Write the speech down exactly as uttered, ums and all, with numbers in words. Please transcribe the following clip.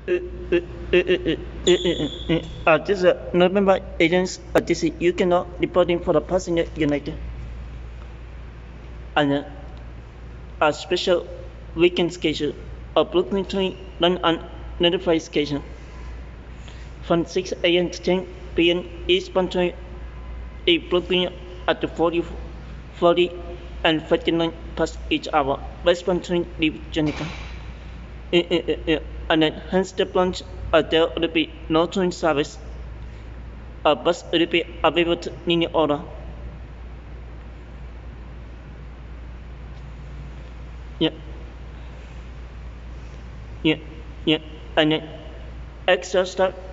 Uh, uh, uh, uh, uh, uh, uh, uh, this is uh, November agents. Uh, this is you cannot reporting for the passenger United. And uh, a special weekend schedule. A Brooklyn train run on notified schedule from six A M to ten P M. Eastbound train a Brooklyn at the forty, forty and fifty-nine past each hour. Westbound train leave Jenica. Uh, uh, uh, uh, and at Hempstead branch, uh, there will be no train service. A bus will be available in your order. Yeah, yeah, yeah. And then extra staff